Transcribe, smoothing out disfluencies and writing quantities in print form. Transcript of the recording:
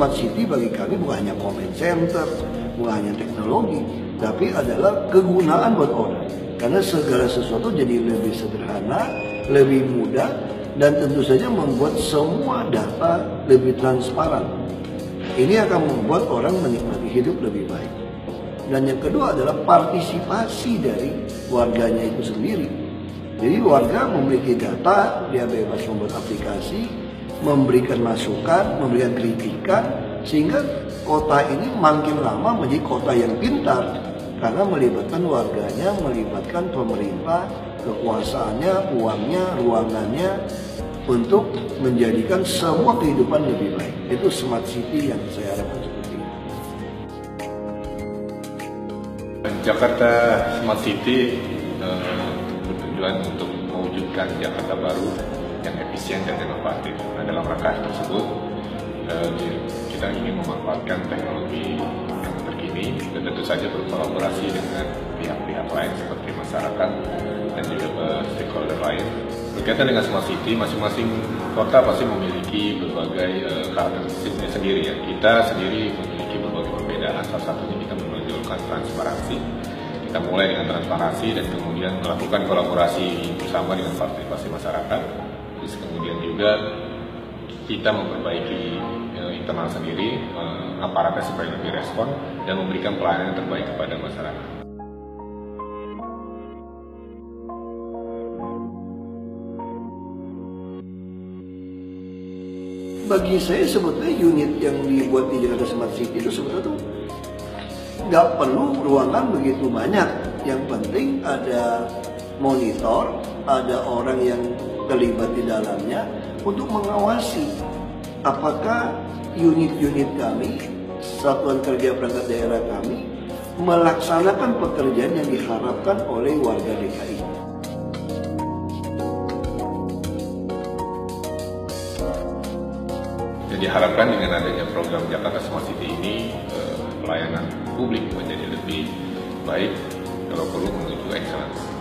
smart city bagi kami bukan hanya comment center, bukan hanya teknologi, tapi adalah kegunaan buat orang. Karena segala sesuatu jadi lebih sederhana, lebih mudah, dan tentu saja membuat semua data lebih transparan. Ini akan membuat orang menikmati hidup lebih baik. Dan yang kedua adalah partisipasi dari warganya itu sendiri. Jadi warga memiliki data, dia bebas membuat aplikasi, memberikan masukan, memberikan kritikan, sehingga kota ini makin lama menjadi kota yang pintar karena melibatkan warganya, melibatkan pemerintah, kekuasaannya, uangnya, ruangannya untuk menjadikan semua kehidupan lebih baik. Itu smart city yang saya harapkan seperti itu. Jakarta Smart City bertujuan untuk mewujudkan Jakarta baru yang efisien dan inovatif. Nah, dalam rangka tersebut kita ingin memanfaatkan teknologi yang terkini dan tentu saja berkolaborasi dengan pihak-pihak lain seperti masyarakat dan juga stakeholder lain. Berkaitan dengan smart city, masing-masing kota pasti memiliki berbagai karakteristiknya sendiri ya. Kita sendiri memiliki berbagai perbedaan. Salah satunya kita menonjolkan transparansi. Kita mulai dengan transparansi dan kemudian melakukan kolaborasi bersama dengan partisipasi masyarakat. Terus kemudian juga kita memperbaiki internal sendiri, aparatnya supaya lebih respon dan memberikan pelayanan yang terbaik kepada masyarakat. Bagi saya sebetulnya unit yang dibuat di Jakarta Smart City itu sebetulnya tuh nggak perlu ruangan begitu banyak. Yang penting ada monitor, ada orang yang terlibat di dalamnya untuk mengawasi apakah unit-unit kami, satuan kerja perangkat daerah kami melaksanakan pekerjaan yang diharapkan oleh warga DKI. Dan diharapkan dengan adanya program Jakarta Smart City ini, pelayanan publik menjadi lebih baik, kalau perlu menuju excellence.